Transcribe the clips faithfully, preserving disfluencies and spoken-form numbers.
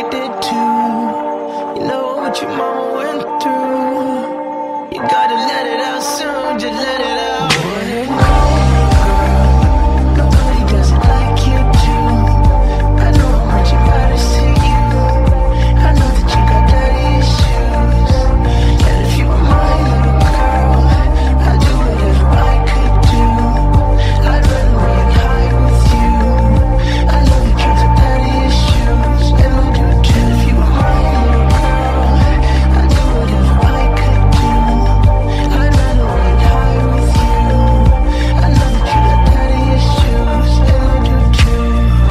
daddy did too. You know what your mama went through. You gotta let it out soon, just let it out. Nobody does it like you do. I know how much it matters to you. I know that you got daddy issues. And if you were my little girl, I'd do whatever I could do. I'd run away and hide with you. I know that you got daddy issues, and I do too. And if you were my little girl, I'd do whatever I could do. I'd run away and hide with you. I know that you got daddy issues, and I do too.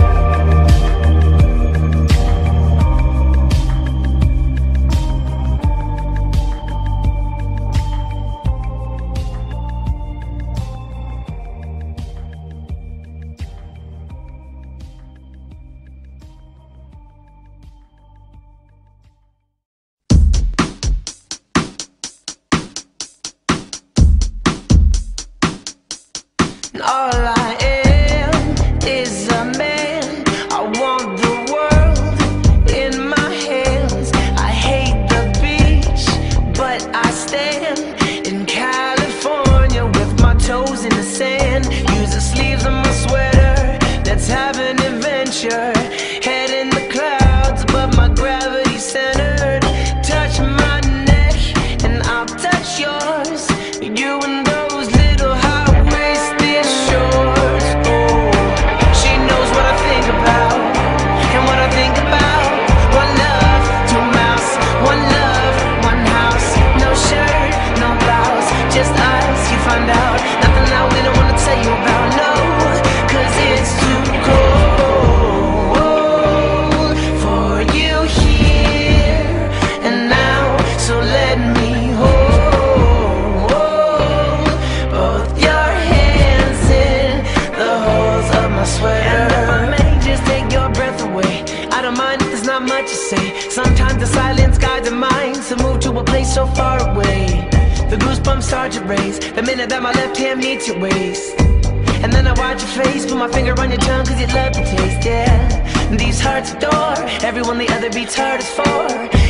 And all I am is a man. I want the world in my hands. I hate the beach, but I stand in California with my toes in the sand. Use the sleeves of my sweater. Let's have an adventure. Head in the clouds, but my gravity centered. Touch my neck and I'll touch yours. You and those little high-waisted shorts. Oh, she knows what I think about, and what I think about. One love, two mouths. One love, one house. No shirt, no blouse, just us. You find out nothing that we don't wanna tell you about. No, 'cause it's too cold for you here and now. So let me hold both your hands in the holes of my sweater. And if I may just take your breath away, I don't mind if there's not much to say. Sometimes the silence guides the mind to move to a place so far away. The goosebumps start to raise the minute that my left hand meets your waist. And then I watch your face, put my finger on your tongue 'cause you love the taste, yeah. These hearts adore everyone the other beats hardest for.